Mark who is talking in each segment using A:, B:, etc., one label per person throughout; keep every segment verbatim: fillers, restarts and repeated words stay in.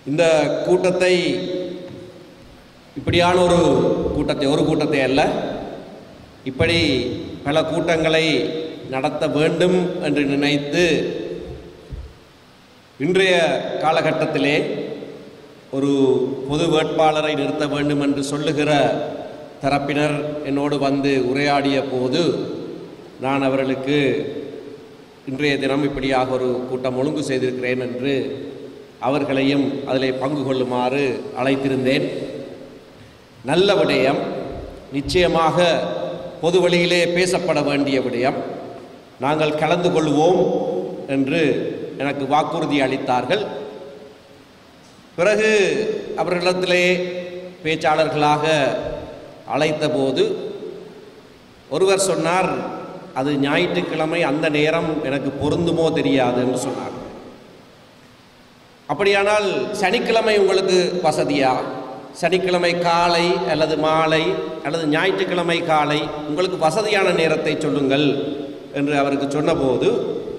A: இந்த கூட்டத்தை இப்படியான ஒரு கூட்டத்தை ஒரு கூட்டத்தை அல்ல, இப்படி பல கூட்டங்களை நடத்த வேண்டும் என்று நினைத்து இன்றைய காலகட்டத்திலே ஒரு பொது வேட்பாளரை நிறுத்த வேண்டும் என்று சொல்லுகிற தரப்பினர் என்னோடு வந்து உரையாடிய போது நான் அவர்களுக்கு இன்றைய தினம் இப்படியாக ஒரு கூட்டம் ஒழுங்கு செய்திருக்கிறேன் என்று அவர்களையும் அதில் பங்கு கொள்ளுமாறு அழைத்திருந்தேன். நல்ல விடயம், நிச்சயமாக பொது வழியிலே பேசப்பட வேண்டிய விடயம். நாங்கள் கலந்து கொள்வோம் என்று எனக்கு வாக்குறுதி அளித்தார்கள். பிறகு அவர்களிடத்திலே பேச்சாளர்களாக அழைத்த போது ஒருவர் சொன்னார், அது ஞாயிற்றுக்கிழமை, அந்த நேரம் எனக்கு பொருந்துமோ தெரியாது என்று சொன்னார். அப்படியானால் சனிக்கிழமை உங்களுக்கு வசதியா? சனிக்கிழமை காலை அல்லது மாலை அல்லது ஞாயிற்றுக்கிழமை காலை உங்களுக்கு வசதியான நேரத்தை சொல்லுங்கள் என்று அவருக்கு சொன்னபோது,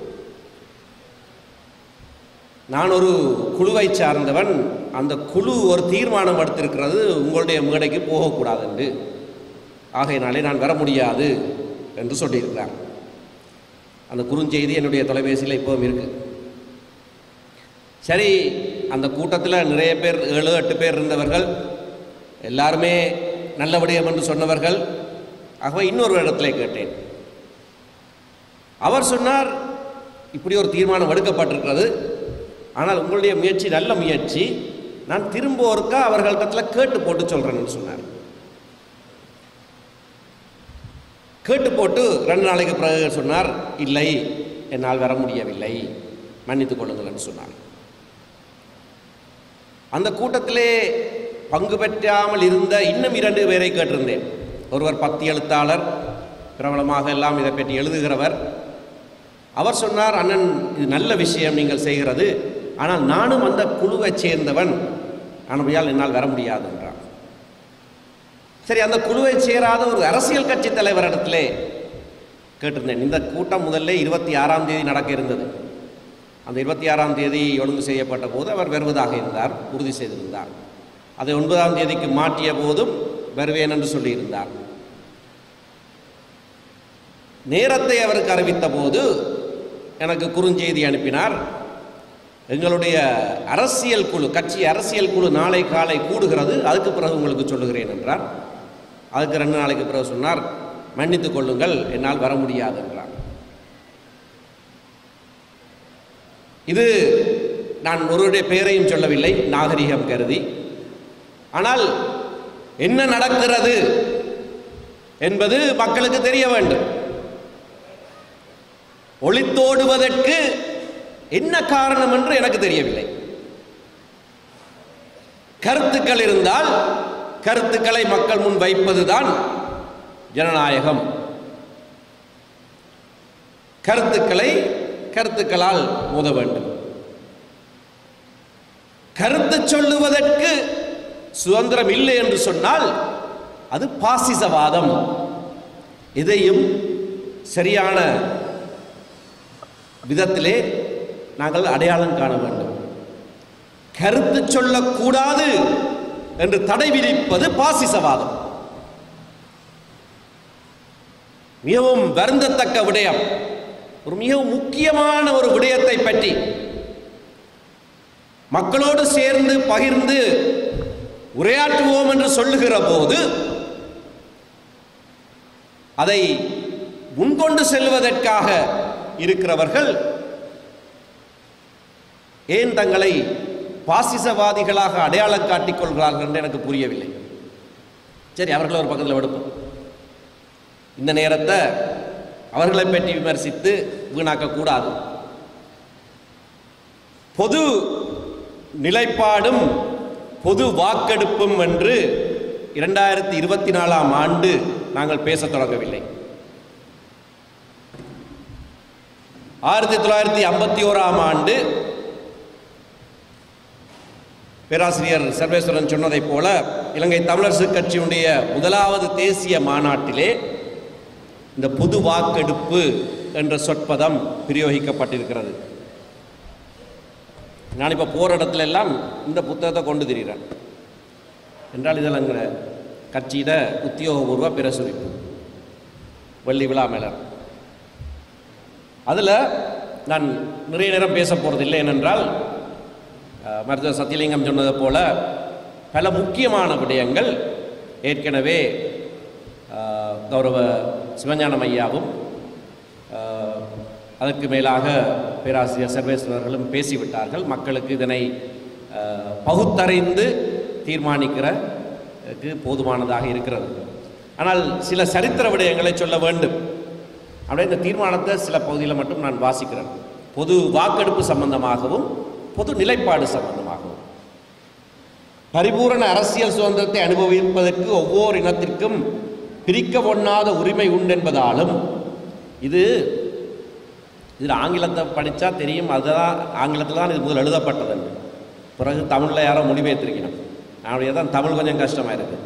A: நான் ஒரு குழுவை சார்ந்தவன், அந்த குழு ஒரு தீர்மானம் எடுத்திருக்கிறது உங்களுடைய மேடைக்கு போகக்கூடாது என்று, ஆகையினாலே நான் வர முடியாது என்று சொல்லியிருக்கிறார். அந்த குறுஞ்செய்தி என்னுடைய தொலைபேசியில் இப்போவும் இருக்குது. சரி, அந்த கூட்டத்தில் நிறைய பேர், ஏழு எட்டு பேர் இருந்தவர்கள், எல்லாருமே நல்ல விடயம் என்று சொன்னவர்கள். ஆகவே இன்னொரு இடத்துல கேட்டேன். அவர் சொன்னார், இப்படி ஒரு தீர்மானம் எடுக்கப்பட்டிருக்கிறது, ஆனால் உங்களுடைய முயற்சி நல்ல முயற்சி, நான் திரும்ப ஒருக்கா அவர்களிடத்துல கேட்டு போட்டு சொல்கிறேன்னு சொன்னார். கேட்டு போட்டு ரெண்டு நாளைக்கு பிறகு சொன்னார், இல்லை என்னால் வர முடியவில்லை, மன்னித்துக் கொள்ளுங்கள் என்று சொன்னார். அந்த கூட்டத்திலே பங்கு பெற்றாமல் இருந்த இன்னும் இரண்டு பேரை கேட்டிருந்தேன். ஒருவர் பத்தி எழுத்தாளர், பிரபலமாக எல்லாம் இதை பற்றி எழுதுகிறவர். அவர் சொன்னார், அண்ணன் இது நல்ல விஷயம் நீங்கள் செய்கிறது, ஆனால் நானும் அந்த குழுவை சேர்ந்தவன், ஆனபடியால் என்னால் வர முடியாது என்றார். சரி, அந்த குழுவை சேராத ஒரு அரசியல் கட்சி தலைவரிடத்திலே கேட்டிருந்தேன். இந்த கூட்டம் முதல்ல இருபத்தி ஆறாம் தேதி நடக்க இருந்தது. அந்த இருபத்தி ஆறாம் தேதி ஒழுங்கு செய்யப்பட்ட போது அவர் வருவதாக இருந்தார், உறுதி செய்திருந்தார். அதை ஒன்பதாம் தேதிக்கு மாற்றிய போதும் வருவேன் என்று சொல்லியிருந்தார். நேரத்தை அவருக்கு அறிவித்த போது எனக்கு குறுஞ்செய்தி அனுப்பினார். எங்களுடைய அரசியல் குழு, கட்சி அரசியல் குழு நாளை காலை கூடுகிறது, அதுக்கு பிறகு உங்களுக்கு சொல்லுகிறேன் என்றார். அதுக்கு ரெண்டு நாளைக்கு பிறகு சொன்னார், மன்னித்துக் கொள்ளுங்கள் என்னால் வர முடியாது என்றார். இது நான் ஒருவருடைய பெயரையும் சொல்லவில்லை, நாகரிகம் கருதி. ஆனால் என்ன நடக்கிறது என்பது மக்களுக்கு தெரிய வேண்டும். ஒளித்தோடுவதற்கு என்ன காரணம் என்று எனக்கு தெரியவில்லை. கருத்துக்கள் இருந்தால் கருத்துக்களை மக்கள் முன் வைப்பதுதான் ஜனநாயகம். கருத்துக்களை கருத்துக்களால் மோத வேண்டும். கருத்து சொல்லுவதற்கு சுதந்திரம் இல்லை என்று சொன்னால் அது பாசிசவாதம். இதையும் சரியான விதத்திலே நாங்கள் அடையாளம் காண வேண்டும். கருத்து சொல்லக்கூடாது என்று தடை விதிப்பது பாசிசவாதம். மிகவும் வருந்தத்தக்க விடயம். ஒரு மிகவும் முக்கியமான ஒரு விடயத்தை பற்றி மக்களோடு சேர்ந்து பகிர்ந்து உரையாற்றுவோம் என்று சொல்லுகிற போது அதை முன்கொண்டு செல்வதற்காக இருக்கிறவர்கள் ஏன் தங்களை பாசிசவாதிகளாக அடையாளம் காட்டிக் கொள்கிறார்கள் என்று எனக்கு புரியவில்லை. சரி, அவர்களை ஒரு பக்கத்தில் எடுப்போம். இந்த நேரத்தை அவர்களை பற்றி விமர்சித்து வீணாக்கக்கூடாது. பொது நிலைப்பாடும் பொது வாக்கெடுப்பும் என்று இரண்டாயிரத்தி இருபத்தி நாலாம் ஆண்டு நாங்கள் பேச தொடங்கவில்லை. ஆயிரத்தி தொள்ளாயிரத்தி ஐம்பத்தி ஓராம் ஆண்டு பேராசிரியர் சர்வேஸ்வரன் சொன்னதைப் போல இலங்கை தமிழரசு கட்சியுடைய முதலாவது தேசிய மாநாட்டிலே இந்த பொது வாக்கெடுப்பு என்ற சொற்பதம் பிரயோகிக்கப்பட்டிருக்கிறது. நான் இப்போ போகிற இடத்துல எல்லாம் இந்த புத்தகத்தை கொண்டு திரிகிறேன் என்றால் இதில் எங்கிற கட்சியிட உத்தியோகபூர்வ பிரசுரிப்பு வெள்ளி விழா மேலர். அதில் நான் நிறைய நேரம் பேச போகிறதில்லை. ஏனென்றால் மருத்துவர் சத்தியலிங்கம் சொன்னதை போல பல முக்கியமான விடயங்கள் ஏற்கனவே கௌரவ சிவஞானம் ஐயாவும் அதற்கு மேலாக பேராசிரியர் சர்வேஸ்வரர்களும் பேசிவிட்டார்கள். மக்களுக்கு இதனை பகுத்தறிந்து தீர்மானிக்கிறதுக்கு போதுமானதாக இருக்கிறது. ஆனால் சில சரித்திர விடயங்களை சொல்ல வேண்டும். அப்படியே இந்த தீர்மானத்தை சில பகுதியில் மட்டும் நான் வாசிக்கிறேன். பொது வாக்கெடுப்பு சம்பந்தமாகவும் பொது நிலைப்பாடு சம்பந்தமாகவும் பரிபூரண அரசியல் சுதந்திரத்தை அனுபவிப்பதற்கு ஒவ்வொரு இனத்திற்கும் பிரிக்க ஒண்ணாத உரிமை உண்டு என்பதாலும், இது இதில் ஆங்கிலத்தை படித்தா தெரியும், அதுதான் ஆங்கிலத்தில் தான் இது முதல் எழுதப்பட்டது. பிறகு தமிழில் யாரோ மொழிபெயர்த்திருக்கணும். அவனுடைய தான் தமிழ் கொஞ்சம் கஷ்டமாக இருக்குது.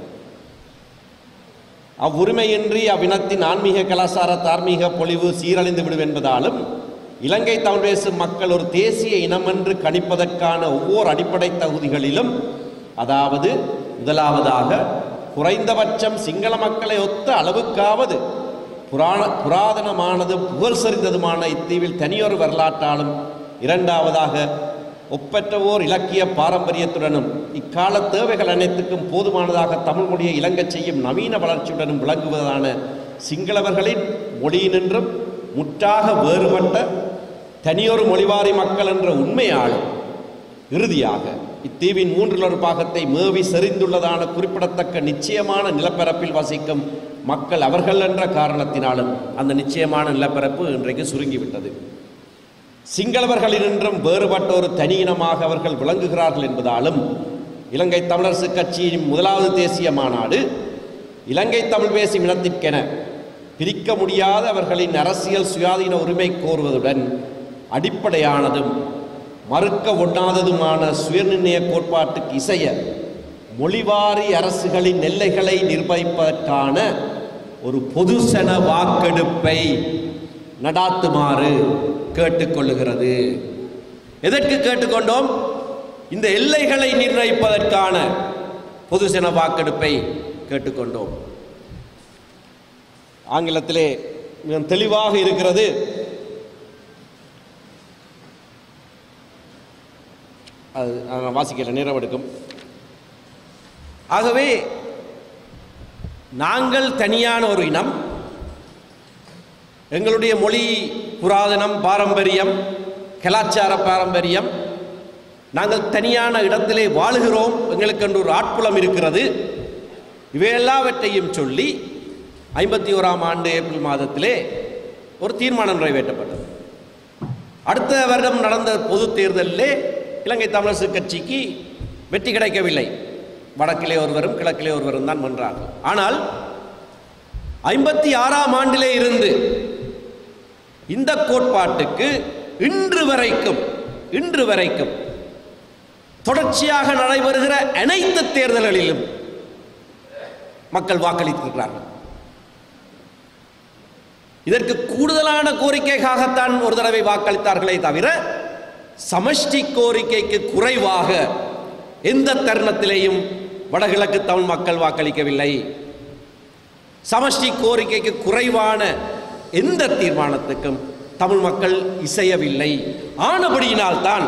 A: அவ்வுரிமையின்றி அவ்வினத்தின் ஆன்மீக கலாச்சார தார்மீக பொலிவு சீரழிந்து விடும் என்பதாலும், இலங்கை தமிழ் பேசும் மக்கள் ஒரு தேசிய இனம் என்று கணிப்பதற்கான ஒவ்வொரு அடிப்படை தகுதிகளிலும், அதாவது முதலாவதாக குறைந்தபட்சம் சிங்கள மக்களை ஒத்த அளவுக்காவது புராண புராதனமானது புகழ் சரிந்ததுமான இத்தீவில் தனியொரு வரலாற்றாலும், இரண்டாவதாக ஒப்பற்றவோர் இலக்கிய பாரம்பரியத்துடனும் இக்கால தேவைகள் அனைத்துக்கும் போதுமானதாக தமிழ் மொழியை இலங்கச் செய்யும் நவீன வளர்ச்சியுடனும் விளங்குவதான சிங்களவர்களின் மொழியினின்றும் முற்றாக வேறுபட்ட தனியொரு மொழிவாரி மக்கள் என்ற உண்மையாலும், இறுதியாக இத்தீவின் மூன்றில் ஒரு பாகத்தை மேவி செறிந்துள்ளதான குறிப்பிடத்தக்க நிச்சயமான நிலப்பரப்பில் வசிக்கும் மக்கள் அவர்கள் என்ற காரணத்தினாலும் அந்த நிச்சயமான நிலப்பரப்பு இன்றைக்கு சுருங்கிவிட்டது. சிங்களவர்களினின்றும் வேறுபட்ட ஒரு தனி இனமாக அவர்கள் விளங்குகிறார்கள் என்பதாலும், இலங்கை தமிழரசு கட்சியின் முதலாவது தேசிய மாநாடு இலங்கை தமிழ் பேசும் இனத்திற்கென பிரிக்க முடியாத அவர்களின் அரசியல் சுயாதீன உரிமை கோருவதுடன் அடிப்படையானதும் மறுக்க ஒண்ணாததுமான சுயநிர்ணய கோட்பாட்டுக்கு இசைய மொழிவாரி அரசுகளின் எல்லைகளை நிர்வகிப்பதற்கான ஒரு பொதுசன வாக்கெடுப்பை நடாத்துமாறு கேட்டுக்கொள்ளுகிறது. எதற்கு கேட்டுக்கொண்டோம்? இந்த எல்லைகளை நிர்ணயிப்பதற்கான பொதுசன வாக்கெடுப்பை கேட்டுக்கொண்டோம். ஆங்கிலத்திலே மிக தெளிவாக இருக்கிறது. அது நான் வாசிக்கல, நேரம் எடுக்கும். ஆகவே நாங்கள் தனியான ஒரு இனம், எங்களுடைய மொழி புராதனம், பாரம்பரியம், கலாச்சார பாரம்பரியம், நாங்கள் தனியான இடத்திலே வாழுகிறோம், எங்களுக்கென்று ஒரு ஆட்புலம் இருக்கிறது. இவையெல்லாவற்றையும் சொல்லி ஐம்பத்தி ஓராம் ஆண்டு ஏப்ரல் மாதத்திலே ஒரு தீர்மானம் நிறைவேற்றப்பட்டது. அடுத்த வருடம் நடந்த பொது தேர்தலிலே இலங்கை தமிழரசு கட்சிக்கு வெற்றி கிடைக்கவில்லை. வடக்கிலே ஒருவரும் கிழக்கிலே ஒருவரும் தான் வென்றார்கள். ஆனால் ஐம்பத்தி ஆறாம் ஆண்டிலே இருந்து இந்த கோட்பாட்டுக்கு இன்று வரைக்கும் இன்று வரைக்கும் தொடர்ச்சியாக நடைபெறுகிற அனைத்து தேர்தல்களிலும் மக்கள் வாக்களித்திருக்கிறார்கள். இதற்கு கூடுதலான கோரிக்கைக்காகத்தான் ஒரு தடவை வாக்களித்தார்களே தவிர சமஷ்டி கோரிக்கைக்கு குறைவாக எந்த தருணத்திலேயும் வடகிழக்கு தமிழ் மக்கள் வாக்களிக்கவில்லை. சமஷ்டி கோரிக்கைக்கு குறைவான எந்த தீர்மானத்துக்கும் தமிழ் மக்கள் இசையவில்லை. ஆனபடியினால்தான்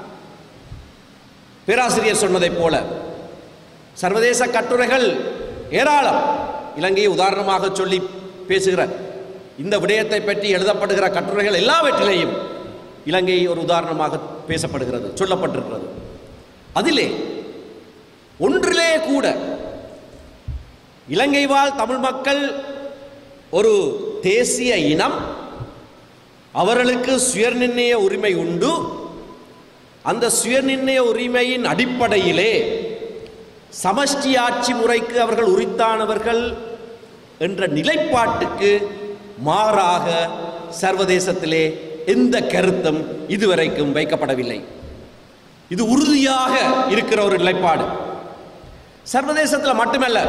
A: பேராசிரியர் சொன்னதைப் போல சர்வதேச கட்டுரைகள் ஏராளம், இலங்கையை உதாரணமாக சொல்லி பேசுகிற இந்த விடயத்தை பற்றி எழுதப்படுகிற கட்டுரைகள் எல்லாவற்றிலேயும் இலங்கை ஒரு உதாரணமாக பேசப்படுகிறது, சொல்லப்பட்டிருக்கிறது. அதிலே ஒன்றிலே கூட இலங்கை வாழ் தமிழ் மக்கள் ஒரு தேசிய இனம், அவர்களுக்கு சுயநிர்ணய உரிமை உண்டு, அந்த சுயநிர்ணய உரிமையின் அடிப்படையிலே சமஷ்டி ஆட்சி முறைக்கு அவர்கள் உரித்தானவர்கள் என்ற நிலைப்பாட்டுக்கு மாறாக சர்வதேசத்திலே எந்த கருத்தும் இதுவரைக்கும் வைக்கப்படவில்லை. இது உறுதியாக இருக்கிற ஒரு நிலைப்பாடு. சர்வதேசத்தில் மட்டுமல்ல,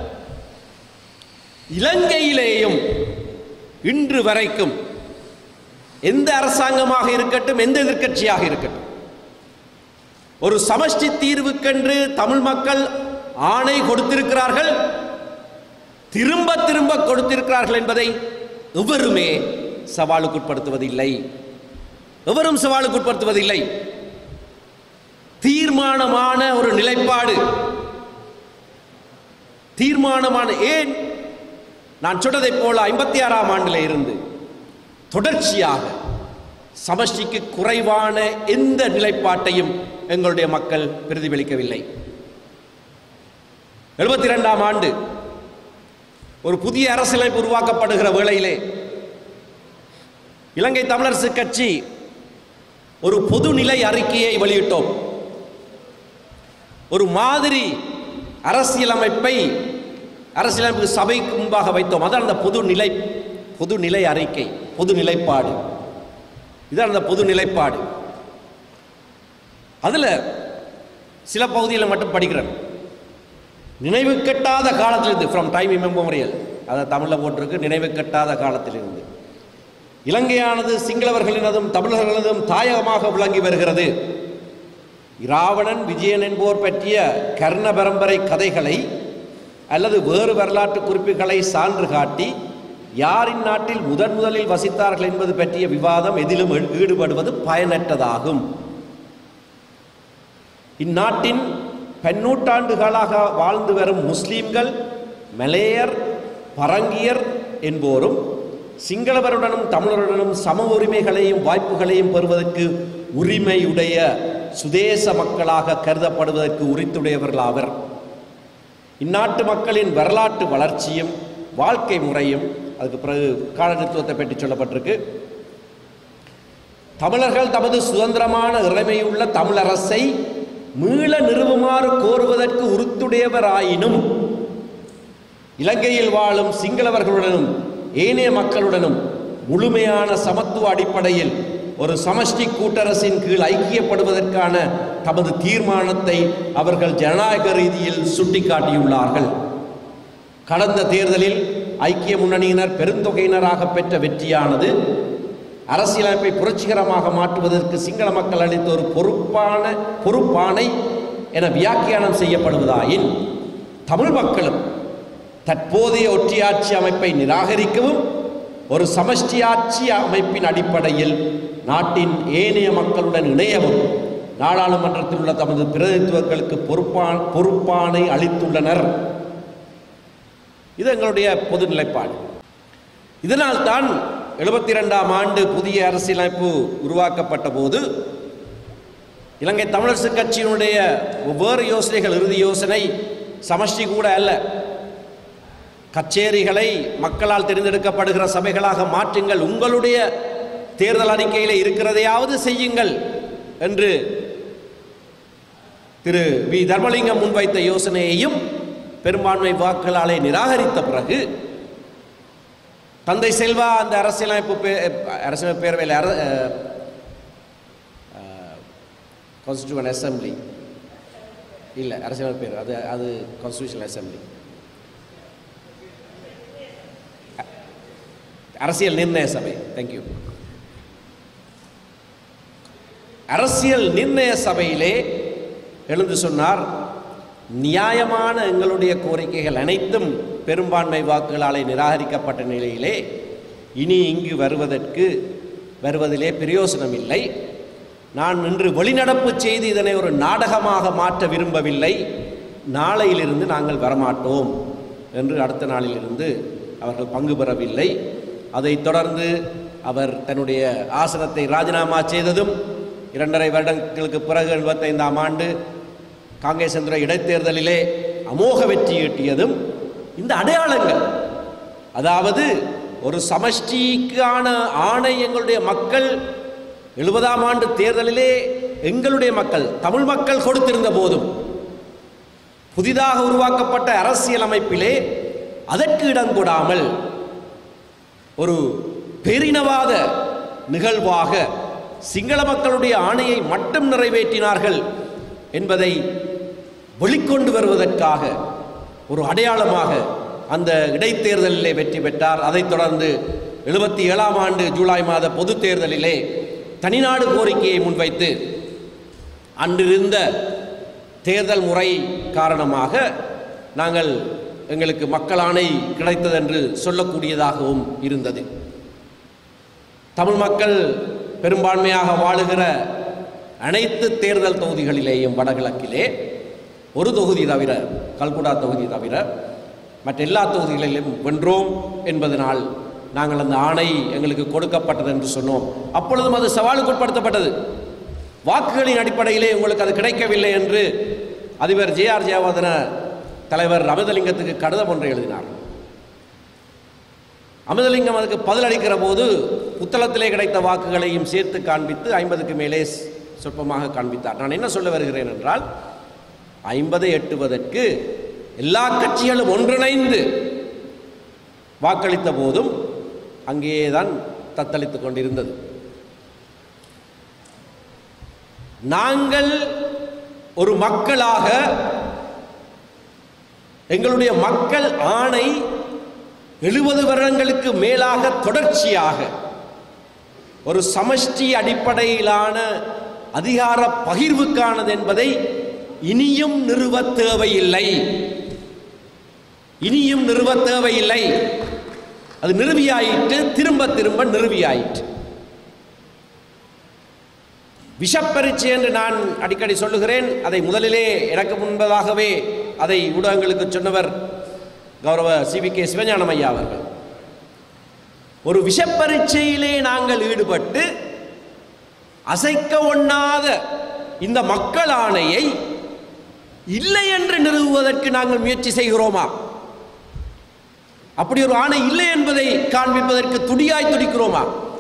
A: இலங்கையிலேயும் இன்று வரைக்கும் எந்த அரசாங்கமாக இருக்கட்டும், எந்த எதிர்க்கட்சியாக இருக்கட்டும், ஒரு சமஷ்டி தீர்வுக்கென்று தமிழ் மக்கள் ஆணை கொடுத்திருக்கிறார்கள், திரும்ப திரும்ப கொடுத்திருக்கிறார்கள் என்பதை எவருமே சவாலுக்குட்படுத்துவதில்லை. எவரும் சவாலுக்குட்படுத்துவதில்லை. தீர்மானமான ஒரு நிலைப்பாடு, தீர்மானமான ஏன் நான் சொன்னதை போல ஐம்பத்தி ஆறாம் ஆண்டில் இருந்து தொடர்ச்சியாக சமஷ்டிக்கு குறைவான எந்த நிலைப்பாட்டையும் எங்களுடைய மக்கள் பிரதிபலிக்கவில்லை. எழுபத்தி இரண்டாம் ஆண்டு ஒரு புதிய அரசியலமைப்பு உருவாக்கப்படுகிற வேளையிலே இலங்கை தமிழரசு கட்சி ஒரு பொதுநிலை அறிக்கையை வெளியிட்டோம். ஒரு மாதிரி அரசியலமைப்பை அரசியலமைப்பு சபைக்கு முன்பாக வைத்தோம். அதான் அந்த பொதுநிலை பொதுநிலை அறிக்கை, பொது நிலைப்பாடு. இதான் அந்த பொது நிலைப்பாடு. அதில் சில பகுதியில் மட்டும் படிக்கிறேன். நினைவு கெட்டாத காலத்திலிருந்து, ஃப்ரம் டைம் இமெமோரியல், அதை தமிழில் போட்டிருக்கு, நினைவு கெட்டாத காலத்திலிருந்து இலங்கையானது சிங்களவர்களினதும் தமிழர்களதும் தாயகமாக விளங்கி வருகிறது. இராவணன் விஜயன் என்போர் பற்றிய கர்ண பரம்பரை கதைகளை அல்லது வேறு வரலாற்று குறிப்புகளை சான்று காட்டி யாரின் நாட்டில் முதன் முதலில் வசித்தார்கள் என்பது பற்றிய விவாதம் எதிலும் ஈடுபடுவது பயனற்றதாகும். இந்நாட்டின் பன்னூற்றாண்டுகளாக வாழ்ந்து வரும் முஸ்லீம்கள், மலேயர், பரங்கியர் என்போரும் சிங்களவருடனும் தமிழருடனும் சம உரிமைகளையும் வாய்ப்புகளையும் பெறுவதற்கு உரிமையுடைய சுதேச மக்களாக கருதப்படுவதற்கு உரித்துடையவர்களாவர். இந்நாட்டு மக்களின் வரலாற்று வளர்ச்சியும் வாழ்க்கை முறையும், அதுக்கு பிறகு காலனித்துவத்தை பற்றி சொல்லப்பட்டிருக்கு. தமிழர்கள் தமது சுதந்திரமான இறைமையுள்ள தமிழரசை மீள நிறுவுமாறு கோருவதற்கு உறுத்துடையவராயினும் இலங்கையில் வாழும் சிங்களவர்களுடனும் ஏனைய மக்களுடனும் முழுமையான சமத்துவ அடிப்படையில் ஒரு சமஷ்டி கூட்டரசின் கீழ் ஐக்கியப்படுவதற்கான தமது தீர்மானத்தை அவர்கள் ஜனநாயக ரீதியில் சுட்டிக்காட்டியுள்ளார்கள். கடந்த தேர்தலில் ஐக்கிய முன்னணியினர் பெருந்தொகையினராக பெற்ற வெற்றியானது அரசியலமைப்பை புரட்சிகரமாக மாற்றுவதற்கு சிங்கள மக்கள் அளித்த ஒரு பொறுப்பான பொறுப்பானை என வியாக்கியானம் செய்யப்படுவதாயின் தமிழ் மக்களும் தற்போதைய ஒற்றையாட்சி அமைப்பை நிராகரிக்கவும் ஒரு சமஷ்டி ஆட்சி அமைப்பின் அடிப்படையில் நாட்டின் ஏனைய மக்களுடன் இணையவும் நாடாளுமன்றத்தில் உள்ள தமது பிரதிநிதித்துவங்களுக்கு பொறுப்பான பொறுப்பானை அளித்துள்ளனர். இது எங்களுடைய பொது நிலைப்பாடு. இதனால் தான் எழுபத்தி இரண்டாம் ஆண்டு புதிய அரசியலமைப்பு உருவாக்கப்பட்ட போது இலங்கை தமிழரசு கட்சியினுடைய ஒவ்வொரு யோசனைகள், இறுதி யோசனை சமஷ்டி கூட அல்ல, கச்சேரிகளை மக்களால் தேர்ந்தெடுக்கப்படுகிற சபைகளாக மாற்றுங்கள், உங்களுடைய தேர்தல் அறிக்கையில் இருக்கிறதையாவது செய்யுங்கள் என்று திரு வி தர்மலிங்கம் முன்வைத்த யோசனையையும் பெரும்பான்மை வாக்குகளாலே நிராகரித்த பிறகு தந்தை செல்வா அந்த அரசியலமைப்பு அரசியலமைப்பு பேரவையில் கான்ஸ்டிடியூவன் அசம்பிளி இல்லை அரசியலமைப்பு பேர் அது அது கான்ஸ்டிடியூஷனல் அசம்பிளி அரசியல் நிர்ணய சபை, தேங்க்யூ, அரசியல் நிர்ணய சபையிலே எழுந்து சொன்னார், நியாயமான எங்களுடைய கோரிக்கைகள் அனைத்தும் பெரும்பான்மை வாக்குகளாலே நிராகரிக்கப்பட்ட நிலையிலே இனி இங்கு வருவதற்கு வருவதிலே பிரயோசனம் இல்லை. நான் இன்று வெளிநடப்பு செய்து இதனை ஒரு நாடகமாக மாற்ற விரும்பவில்லை. நாளையிலிருந்து நாங்கள் வரமாட்டோம் என்று அடுத்த நாளிலிருந்து அவர்கள் பங்கு பெறவில்லை. அதைத் தொடர்ந்து அவர் தன்னுடைய ஆசனத்தை ராஜினாமா செய்ததும் இரண்டரை வருடங்களுக்கு பிறகு எழுபத்தைந்தாம் ஆண்டு காங்கிரஸ் என்ற இடைத்தேர்தலிலே அமோக வெற்றி ஈட்டியதும் இந்த அடையாளங்கள், அதாவது ஒரு சமஷ்டிக்கான ஆணை எங்களுடைய மக்கள் எழுபதாம் ஆண்டு தேர்தலிலே எங்களுடைய மக்கள் தமிழ் மக்கள் கொடுத்திருந்த போதும் புதிதாக உருவாக்கப்பட்ட அரசியலமைப்பிலே அதற்கு இடம் கொடாமல் ஒரு பேரினவாத நிகழ்வாக சிங்கள மக்களுடைய ஆணையை மட்டும் நிறைவேற்றினார்கள் என்பதை வெளிக்கொண்டு வருவதற்காக ஒரு அடையாளமாக அந்த இடைத்தேர்தலிலே வெற்றி பெற்றார். அதைத் தொடர்ந்து எழுபத்தி ஏழாம் ஆண்டு ஜூலை மாத பொது தேர்தலிலே தனிநாடு கோரிக்கையை முன்வைத்து அன்றிருந்த தேர்தல் முறை காரணமாக நாங்கள் எங்களுக்கு மக்கள் ஆணை கிடைத்ததென்று சொல்லக்கூடியதாகவும் இருந்தது. தமிழ் மக்கள் பெரும்பான்மையாக வாழுகிற அனைத்து தேர்தல் தொகுதிகளிலேயும் வடகிழக்கிலே ஒரு தொகுதி தவிர, கல்குடா தொகுதி தவிர மற்ற எல்லா தொகுதிகளிலும் வென்றோம் என்பதனால் நாங்கள் அந்த ஆணை எங்களுக்கு கொடுக்கப்பட்டது என்று சொன்னோம். அப்பொழுதும் அது சவாலுக்கு உட்படுத்தப்பட்டது. வாக்குகளின் அடிப்படையிலே உங்களுக்கு அது கிடைக்கவில்லை என்று அதிபர் ஜே ஆர் ஜெயவர்தன தலைவர் அமிர்தலிங்கத்துக்கு கடிதம் ஒன்றை எழுதினார். அமிர்தலிங்கம் அதுக்கு பதிலளிக்கிற போது புத்தளத்திலே கிடைத்த வாக்குகளையும் சேர்த்து காண்பித்து ஐம்பதுக்கு மேலே சொற்பமாக காண்பித்தார். நான் என்ன சொல்ல வருகிறேன் என்றால், ஐம்பதை எட்டுவதற்கு எல்லா கட்சிகளும் ஒன்றிணைந்து வாக்களித்த போதும் அங்கேதான் தத்தளித்துக் கொண்டிருந்தது. நாங்கள் ஒரு மக்களாக எங்களுடைய மக்கள் ஆணை எழுபது வருடங்களுக்கு மேலாக தொடர்ச்சியாக ஒரு சமஷ்டி அடிப்படையிலான அதிகார பகிர்வுக்கானது என்பதை இனியும் நிறுவ தேவையில்லை. இனியும் நிறுவ தேவையில்லை. அது நிறுவியாயிற்று, திரும்ப திரும்ப நிறுவியாயிற்று. விஷப்பரீட்சை என்று நான் அடிக்கடி சொல்லுகிறேன். அதை முதலிலே எனக்கு முன்பதாகவே அதை ஊடகங்களுக்கு சொன்னவர் கௌரவ சி வி கே சிவஞானம் ஐயா அவர்கள். ஒரு விஷப்பரீட்சையிலே நாங்கள் ஈடுபட்டு அசைக்க ஒண்ணாத இந்த மக்கள் ஆணையை இல்லை என்று நிறுவுவதற்கு நாங்கள் முயற்சி செய்கிறோமா? அப்படி ஒரு ஆணை இல்லை என்பதை காண்பிப்பதற்கு துடியாய் துடிக்கிறோமா?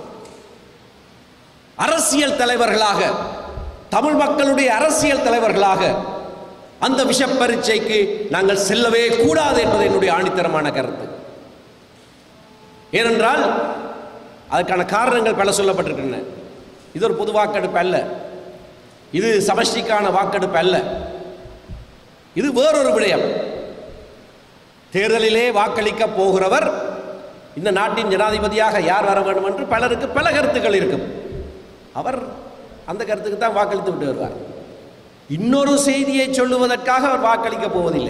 A: அரசியல் தலைவர்களாக, தமிழ் மக்களுடைய அரசியல் தலைவர்களாக அந்த விஷப்பரீட்சைக்கு நாங்கள் செல்லவே கூடாது என்பது என்னுடைய ஆணித்தரமான கருத்து. ஏனென்றால் அதற்கான காரணங்கள் பல சொல்லப்பட்டிருக்கின்றன. இது ஒரு பொது வாக்கெடுப்பு அல்ல, இது சமஷ்டிக்கான வாக்கெடுப்பு அல்ல, இது வேறொரு விடயம். தேர்தலிலே வாக்களிக்க போகிறவர் இந்த நாட்டின் ஜனாதிபதியாக யார் வர வேண்டும் என்று பலருக்கு பல கருத்துக்கள் இருக்கும். அவர் அந்த கருத்துக்கு தான் வாக்களித்து விட்டு வருவார். இன்னொரு செய்தியை சொல்லுவதற்காக அவர் வாக்களிக்க போவதில்லை.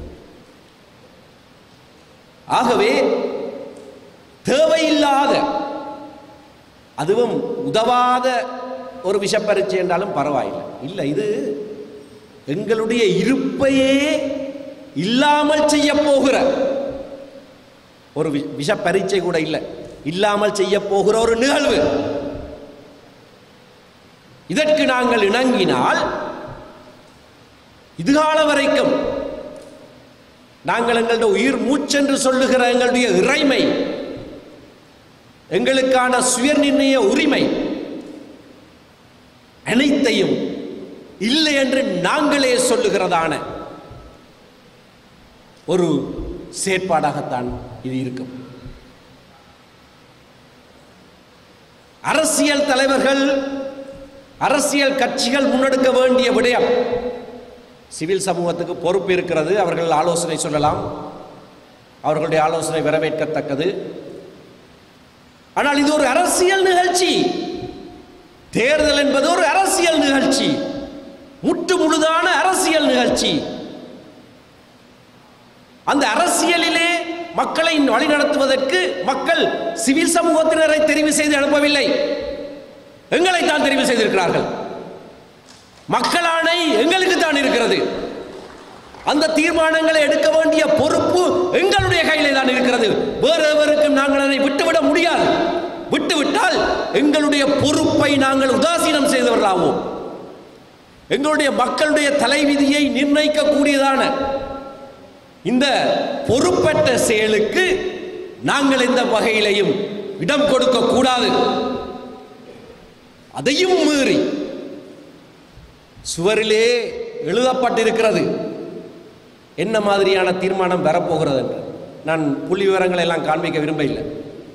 A: ஆகவே தேவையில்லாத, அதுவும் உதவாத ஒரு விஷப்பரீட்சை என்றாலும் பரவாயில்லை. இல்லை, இது எங்களுடைய இருப்பையே இல்லாமல் செய்ய போகிற ஒரு விஷப்பரீட்சை கூட இல்லை, இல்லாமல் செய்ய போகிற ஒரு நிகழ்வு. இதற்கு நாங்கள் இணங்கினால் இதுகால வரைக்கும் நாங்கள் எங்களுடைய உயிர் மூச்சென்று சொல்லுகிற எங்களுடைய இறைமை, எங்களுக்கான சுய நிர்ணய உரிமை அனைத்தையும் இல்லை என்று நாங்களே சொல்லுகிறதான ஒரு செயற்பாடாகத்தான் இது இருக்கும். அரசியல் தலைவர்கள், அரசியல் கட்சிகள் முன்னெடுக்க வேண்டிய விடயம், சிவில் சமூகத்துக்கு பொறுப்பு இருக்கிறது. அவர்கள் ஆலோசனை சொல்லலாம், அவர்களுடைய ஆலோசனை வரவேற்கத்தக்கது. ஆனால் இது ஒரு அரசியல் நிகழ்ச்சி. தேர்தல் என்பது ஒரு அரசியல் நிகழ்ச்சி, முற்று முழுதான அரசியல் நிகழ்ச்சி. அந்த அரசியலிலே மக்களை வழிநடத்துவதற்கு மக்கள் சிவில் சமூகத்தினரை தெரிவு செய்து அனுப்பவில்லை, எங்களை தான் தெரிவு செய்திருக்கிறார்கள். மக்கள் ஆணை எங்களுக்கு தான் இருக்கிறது. அந்த தீர்மானங்களை எடுக்க வேண்டிய பொறுப்பு எங்களுடைய கையிலே தான் இருக்கிறது. வேறு எவருக்கும் நாங்கள் அதை விட்டுவிட முடியாது. விட்டுவிட்டால் எங்களுடைய பொறுப்பை நாங்கள் உதாசீனம் செய்தவர்களாவோம். எங்களுடைய மக்களுடைய தலைவிதியை நிர்ணயிக்கக்கூடியதான இந்த பொறுப்பற்ற செயலுக்கு நாங்கள் எந்த வகையிலையும் இடம் கொடுக்க கூடாது. அதையும் மீறி சுவரிலே எழுதப்பட்டிருக்கிறது என்ன மாதிரியான தீர்மானம் வரப்போகிறது என்று. நான் புள்ளி விவரங்களை எல்லாம் காண்பிக்க விரும்ப இல்லை.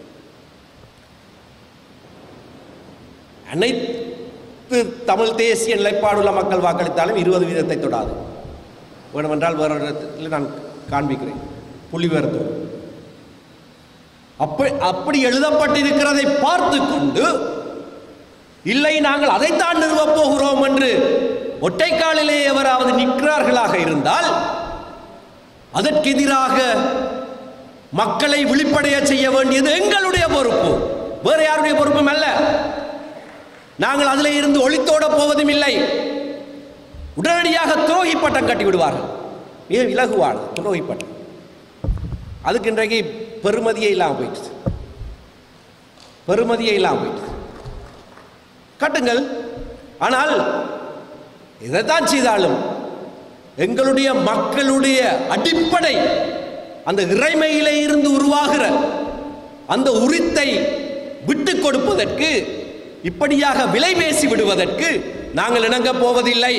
A: அனைத்து தமிழ் தேசிய நிலைப்பாடுள்ள மக்கள் வாக்களித்தாலும் இருபது வீதத்தை தொடாது. வேண்டுமென்றால் வேறு இடத்தில் நான் காண்பிக்கிறேன் புள்ளி விவரத்தோடு. அப்படி அப்படி எழுதப்பட்டிருக்கிறதை பார்த்து கொண்டு இல்லை நாங்கள் அதைத்தான் நிறுவப் போகிறோம் என்று ஒற்றைக்காலிலே எவராவது நிற்கிறார்களாக இருந்தால் அதற்கு எதிராக மக்களை விழிப்படைய செய்ய வேண்டியது எங்களுடைய பொறுப்பு, வேறு யாருடைய பொறுப்பும் அல்ல. நாங்கள் அதிலே இருந்து ஒளித்தோட போவதும் இல்லை. உடனடியாக துரோகி பட்டம் கட்டி விடுவார்கள், மிக இலகுவான துரோகி பட்டம். அதுக்கு இன்றைக்கு பெருமதியே இல்லாமல் போயிட்டு, பெருமதியே இல்லாமல் போயிட்டு கட்டுங்கள். ஆனால் இதைத்தான் செய்தாலும் எங்களுடைய மக்களுடைய அடிப்படை அந்த இறைமையிலே இருந்து உருவாகிற அந்த உரித்தை விட்டு கொடுப்பதற்கு, இப்படியாக விலை பேசி விடுவதற்கு நாங்கள் இணங்க போவதில்லை,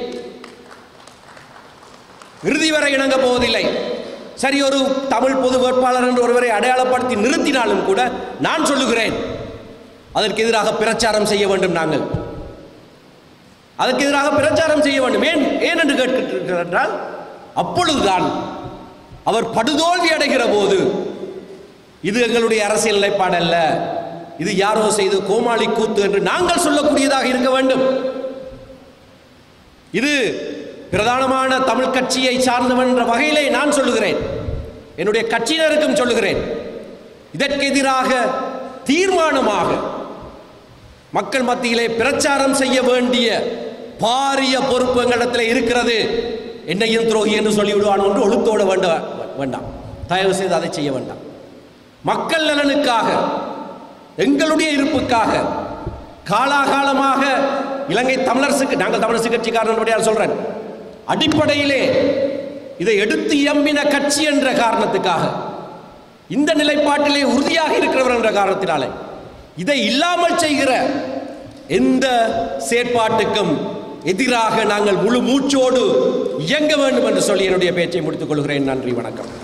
A: இறுதி வரை இணங்க போவதில்லை. சரி, ஒரு தமிழ் பொது வேட்பாளர் என்று ஒருவரை அடையாளப்படுத்தி நிறுத்தினாலும் கூட நான் சொல்லுகிறேன், அதற்கு எதிராக பிரச்சாரம் செய்ய வேண்டும். நாங்கள் அதற்கு எதிராக பிரச்சாரம் செய்ய வேண்டும். ஏன் ஏன் என்று கேட்கிறார் என்றால், அப்பொழுதுதான் அவர் படுதோல்வி அடைகிற போது இது எங்களுடைய அரசியல் நிலைப்பாடு அல்ல, இது யாரோ செய்து கோமாளி கூத்து என்று நாங்கள் சொல்லக்கூடியதாக இருக்க வேண்டும். இது பிரதானமான தமிழ் கட்சியை சார்ந்தவன் என்ற வகையிலே நான் சொல்லுகிறேன், என்னுடைய கட்சியினருக்கும் சொல்லுகிறேன், இதற்கு எதிராக தீர்மானமாக மக்கள் மத்தியிலே பிரச்சாரம் செய்ய வேண்டிய பாரிய பொறுப்பு எங்களிடத்தில் இருக்கிறது. என்னையும் துரோகி என்று சொல்லிவிடுவான் என்று ஒழுத்தோட வேண்டாம், தயவு செய்து அதை செய்ய வேண்டாம். மக்கள் நலனுக்காக, எங்களுடைய இருப்புக்காக காலாகாலமாக இலங்கை தமிழரசுக்கு, நாங்கள் தமிழரசு கட்சிக்காரன் சொல்றேன், அடிப்படையிலே இதை எடுத்து எம்பின கட்சி என்ற காரணத்துக்காக, இந்த நிலைப்பாட்டிலே உறுதியாக இருக்கிறவர் என்ற காரணத்தினாலே இதை இல்லாமல் செய்கிற எந்த செயற்பாட்டுக்கும் எதிராக நாங்கள் முழு மூச்சோடு இயங்க வேண்டும் என்று சொல்லி என்னுடைய பேச்சை முடித்துக் கொள்கிறேன். நன்றி, வணக்கம்.